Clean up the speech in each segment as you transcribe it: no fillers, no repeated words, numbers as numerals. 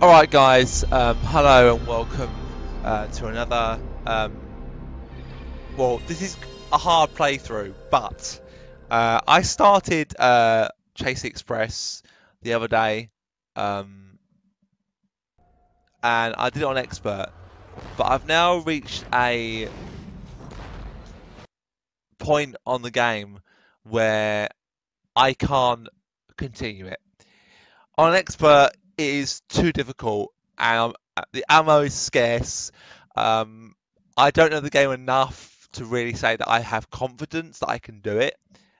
Alright guys, hello and welcome to another, well this is a hard playthrough, but I started Chase Express the other day, and I did it on Expert, but I've now reached a point on the game where I can't continue it. On Expert it is too difficult and the ammo is scarce. I don't know the game enough to really say that I have confidence that I can do it.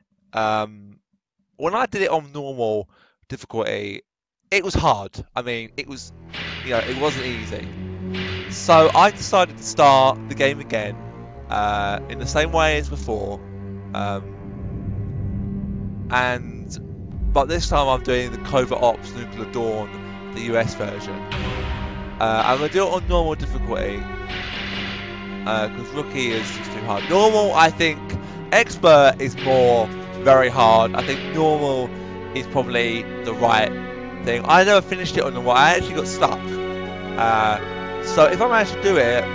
When I did it on normal difficulty, it was hard. I mean, it was, it wasn't easy. So I decided to start the game again in the same way as before, but this time I'm doing the Covert Ops Nuclear Dawn, the US version. I'm going to do it on normal difficulty, because Rookie is just too hard. Normal, I think, Expert is more very hard. I think normal is probably the right thing. I never finished it on normal, I actually got stuck. So if I manage to do it,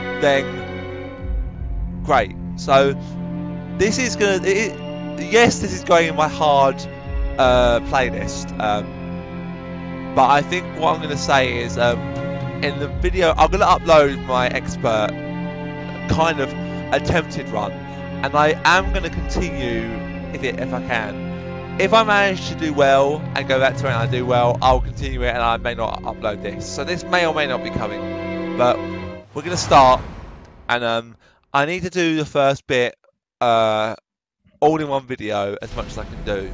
then great. So this is going to, yes, this is going in my hard playlist, but I think what I'm going to say is in the video I'm going to upload my Expert kind of attempted run, and I am going to continue if I can. If I manage to do well and go back to it and I do well, I'll continue it and I may not upload this. So this may or may not be coming, but we're going to start, and I need to do the first bit all in one video as much as I can do.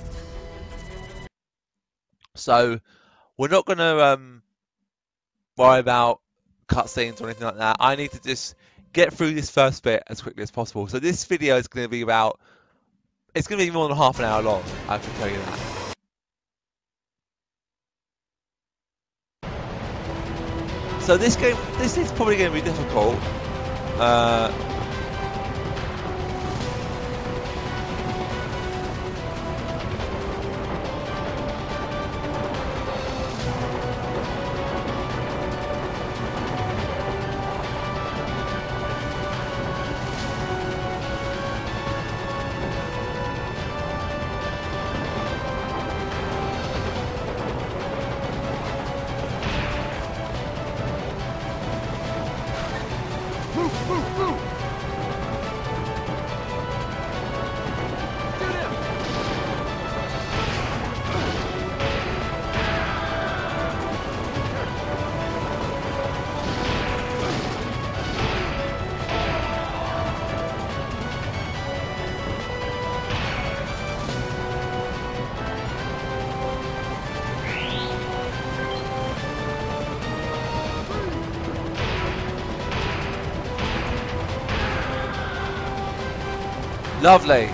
So we're not going to worry about cutscenes or anything like that. I need to just get through this first bit as quickly as possible. So this video is going to be about, it's going to be more than half an hour long, I can tell you that. So this is probably going to be difficult. Lovely.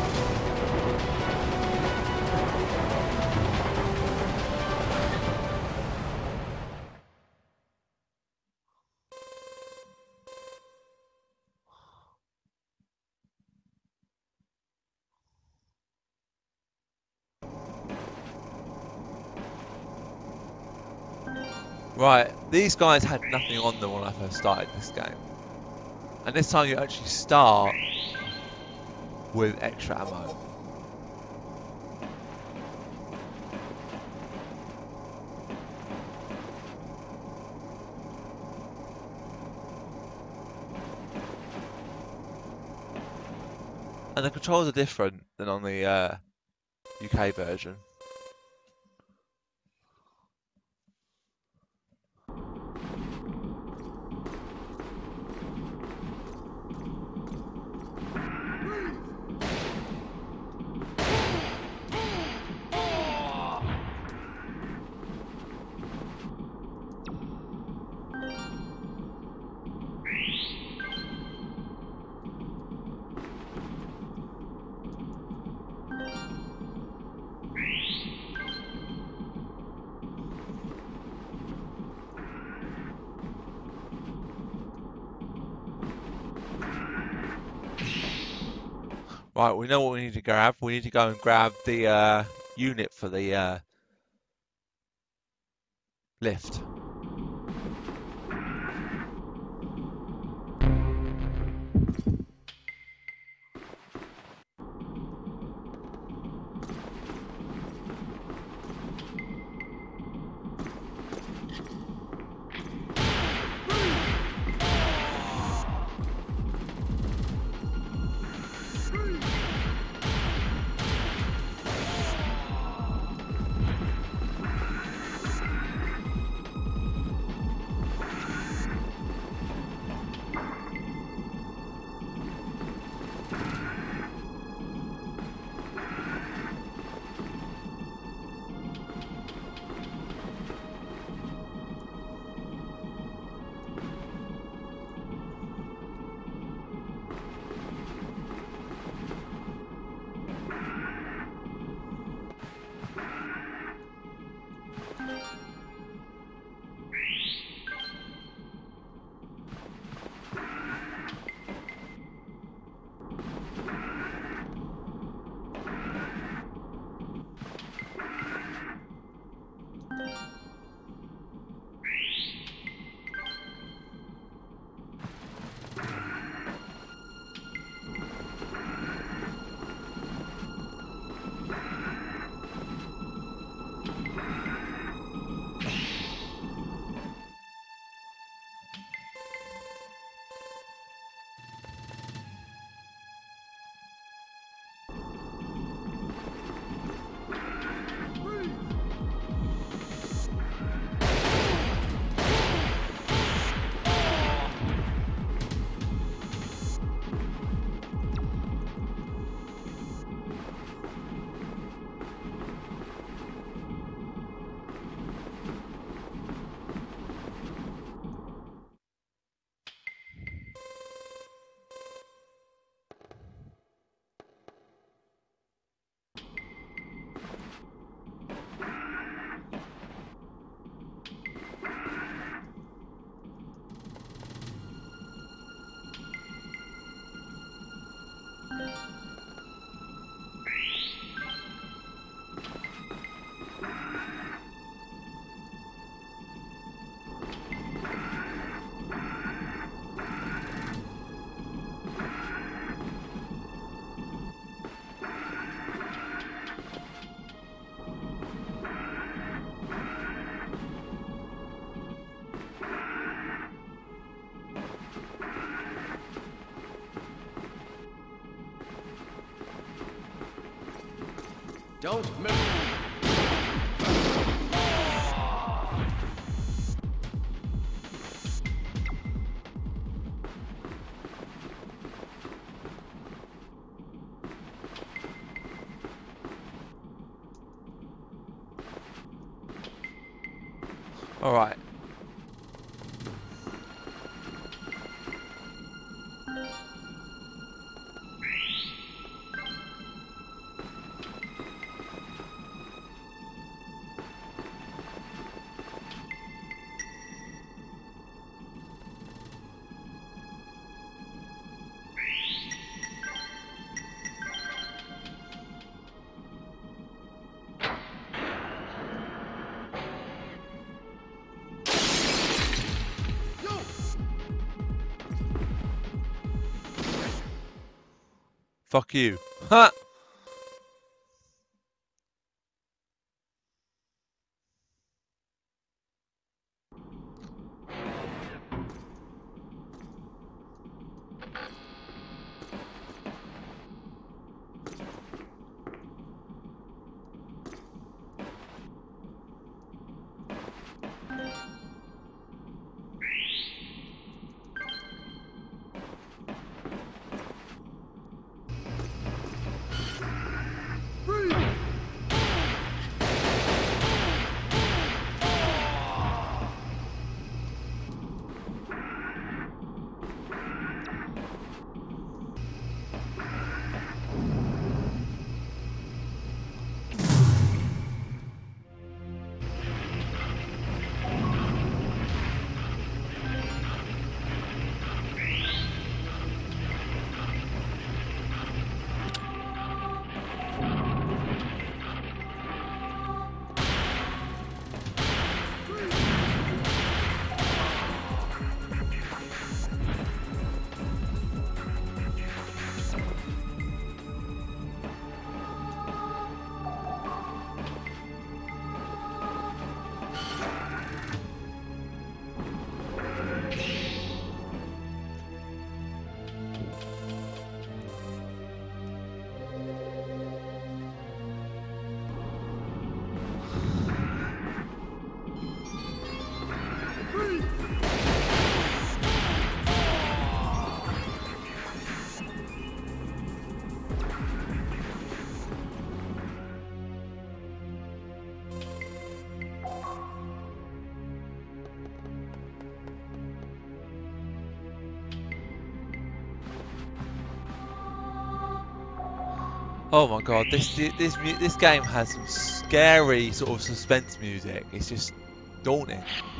Right, these guys had nothing on them when I first started this game. And this time you actually start with extra ammo. And the controls are different than on the UK version. Right, we know what we need to grab. We need to go and grab the unit for the lift. Don't move. All right. Fuck you. Ha! Oh my god, this game has some scary sort of suspense music. It's just daunting.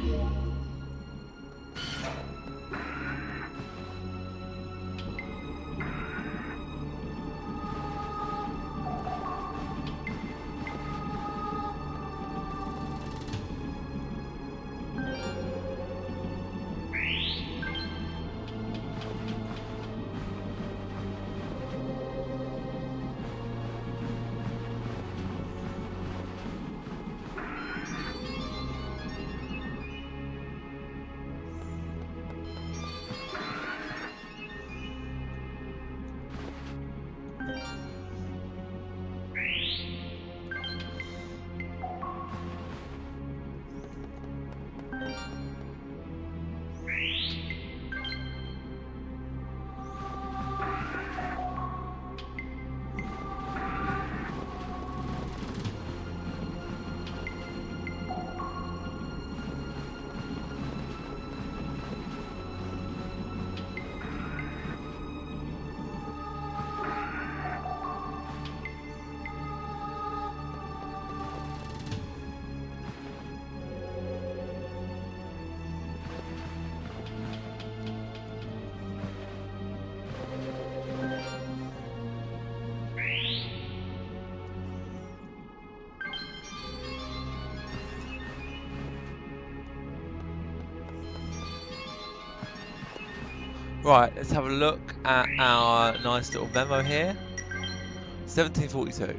Right, let's have a look at our nice little memo here. 1742.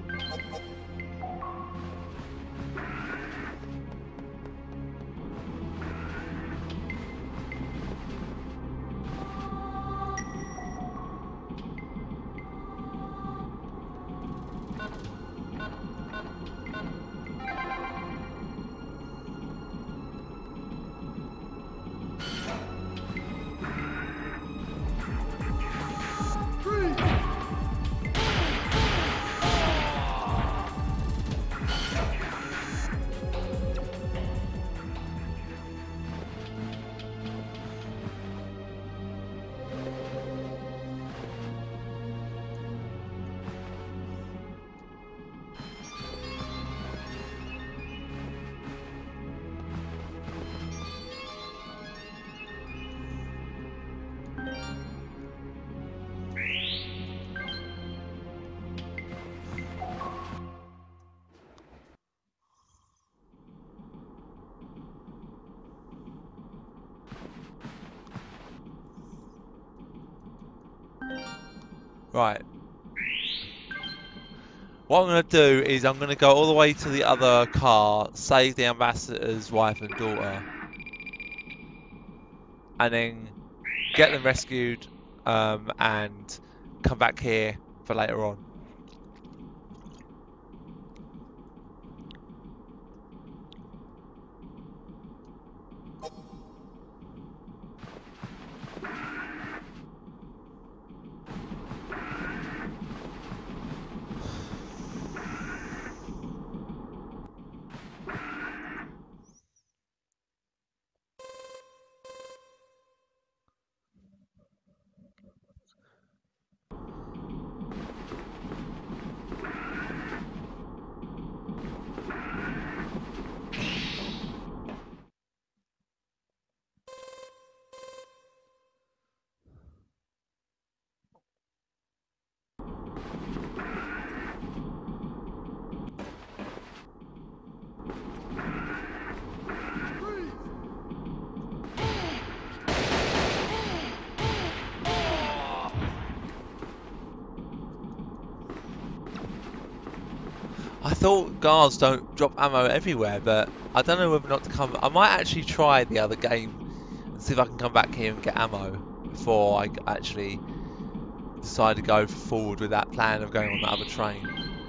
Right. What I'm going to do is I'm going to go all the way to the other car, save the ambassador's wife and daughter, and then get them rescued and come back here for later on. I thought guards don't drop ammo everywhere, but I don't know whether or not to come. I might actually try the other game and see if I can come back here and get ammo before I actually decide to go forward with that plan of going on that other train.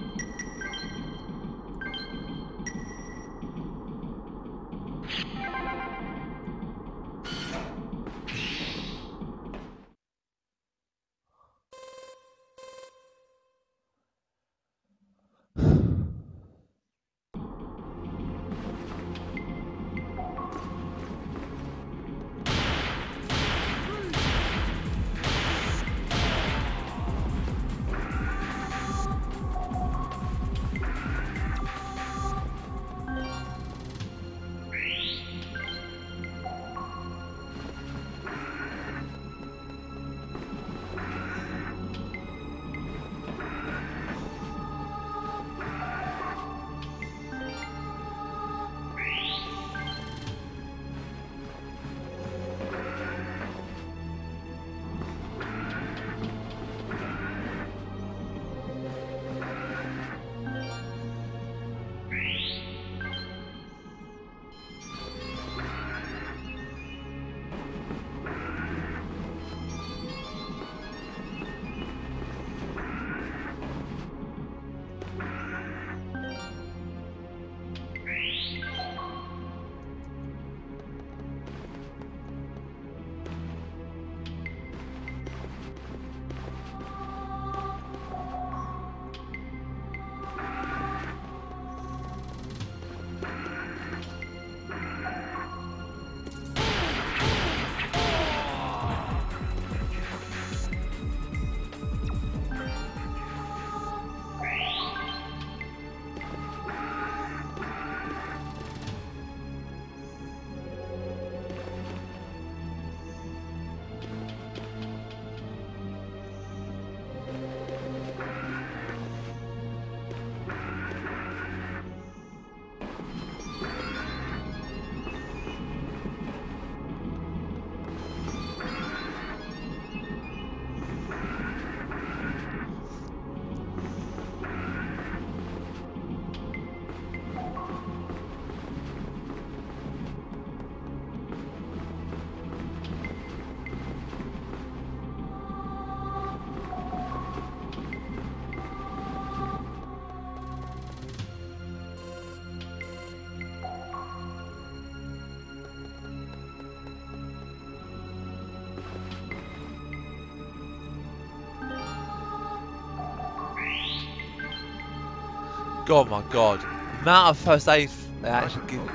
God, my God. The amount of first aid they actually give.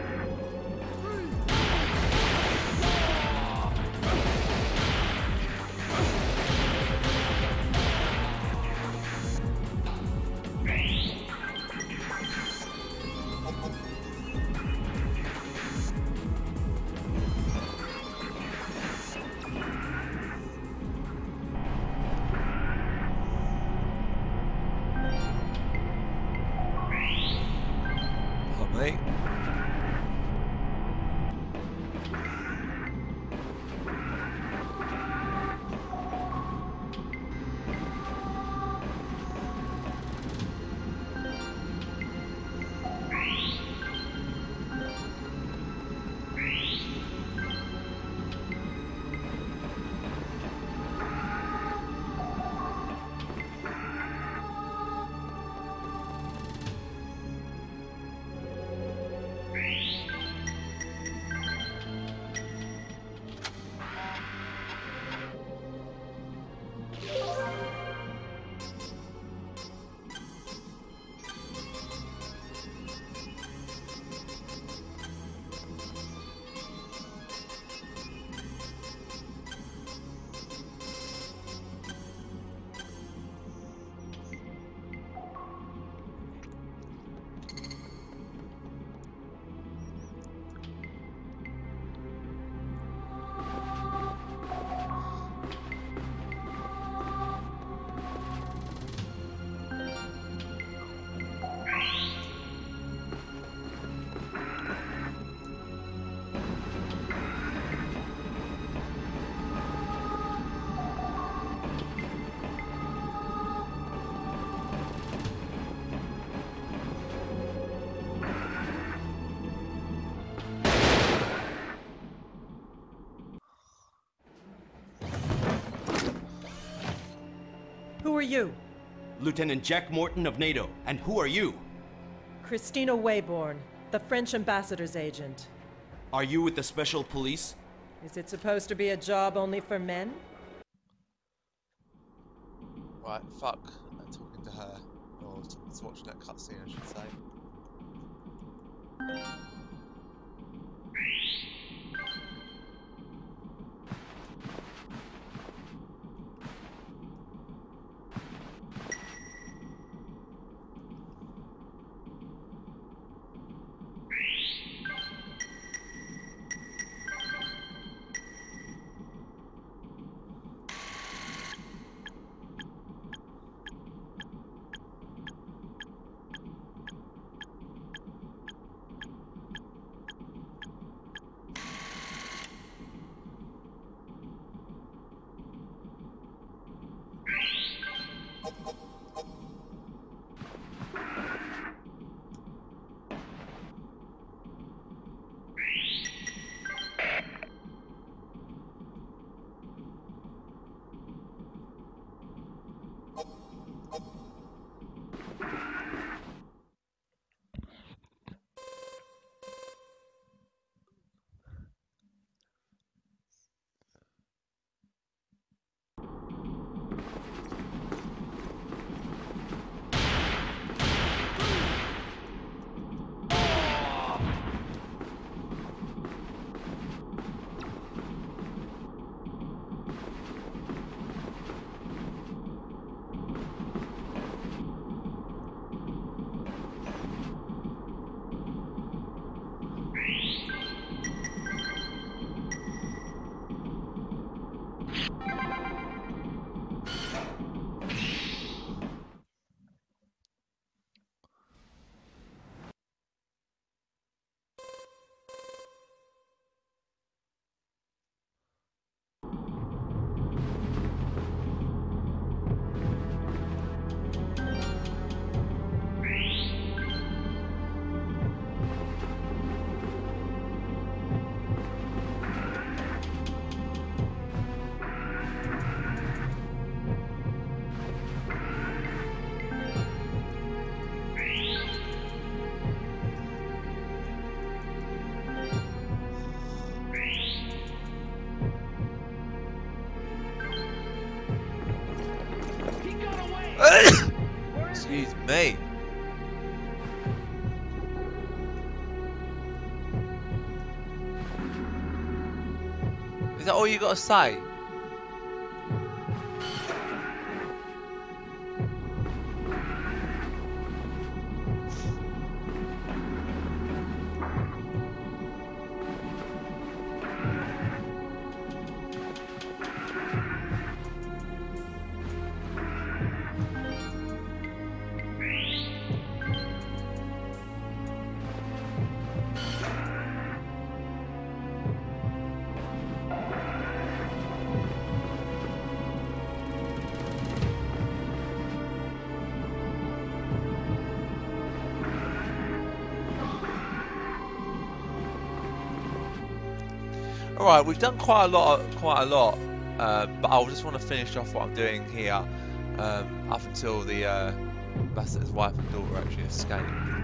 Lovely. are you? Lieutenant Jack Morton of NATO. And who are you? Christina Wayborn, the French ambassador's agent. Are you with the special police? Is it supposed to be a job only for men? Right, fuck. I'm talking to her. Or to watching that cutscene, I should say. Excuse me. Is that all you gotta say? Alright, we've done quite a lot, but I just want to finish off what I'm doing here up until the ambassador's wife and daughter actually escape.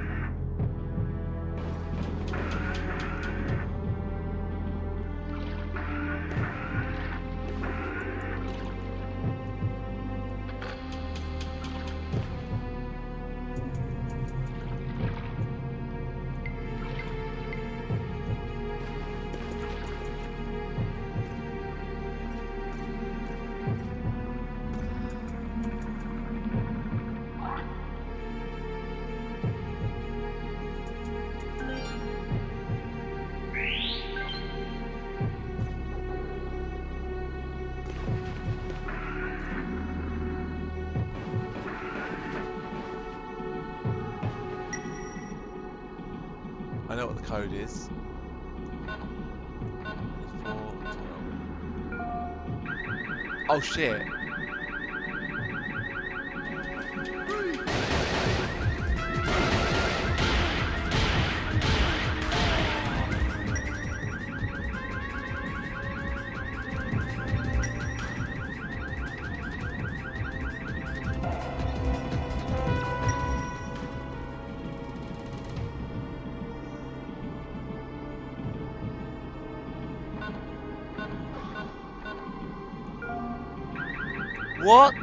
I know what the code is. 4, 12. Oh shit. What?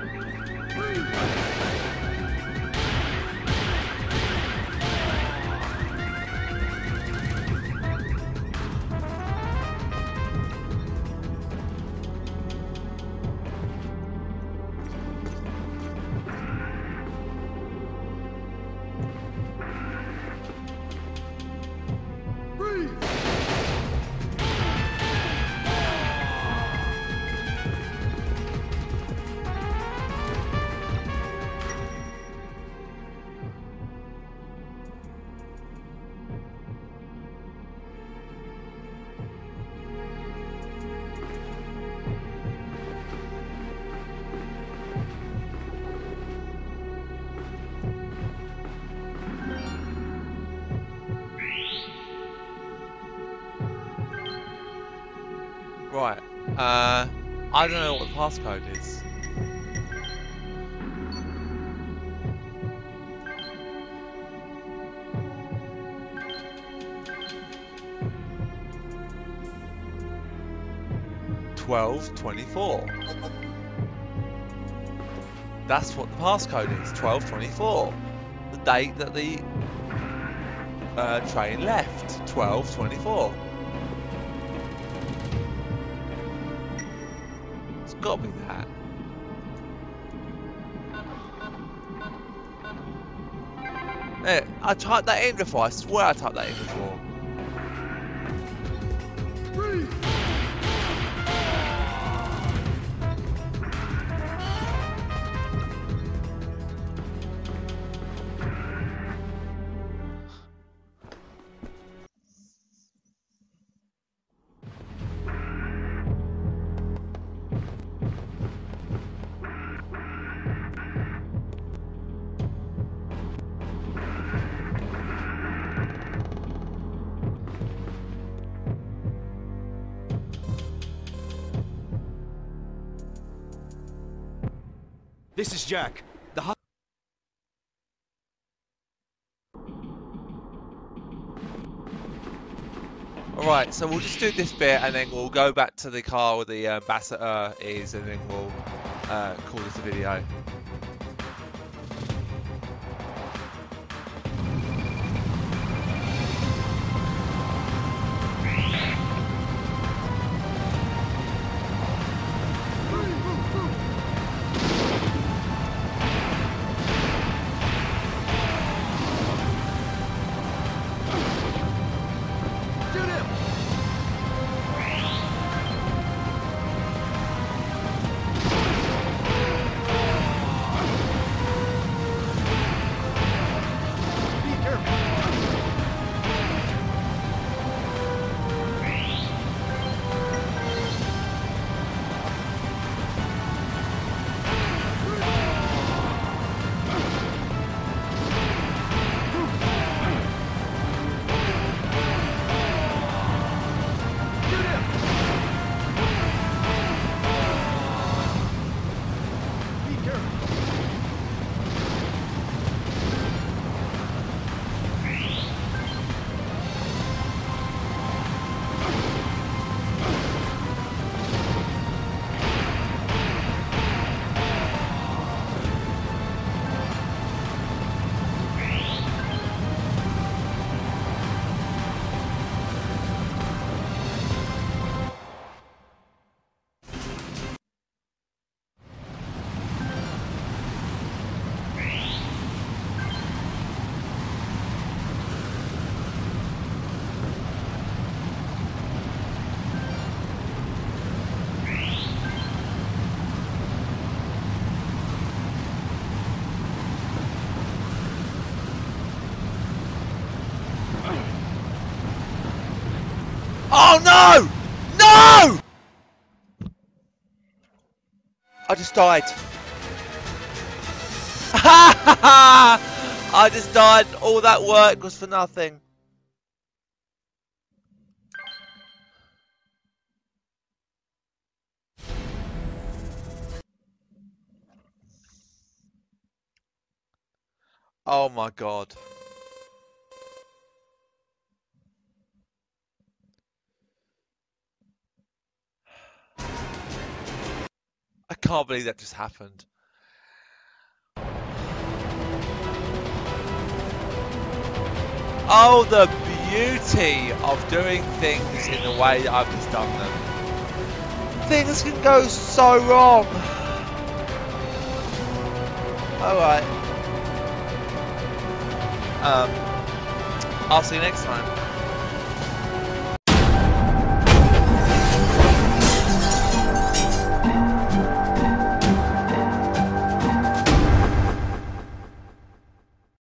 Right, I don't know what the passcode is. $12.24. That's what the passcode is, 12.24. The date that the train left, 12.24. It's got to be that. There, I typed that in before, I swear I typed that in before. This is Jack. Alright, so we'll just do this bit and then we'll go back to the car where the ambassador is and then we'll call this a video. Oh no! No! I just died. I just died. All that work was for nothing. Oh my god. I can't can't believe that just happened. Oh, the beauty of doing things in the way that I've just done them. Things can go so wrong. Alright. I'll see you next time.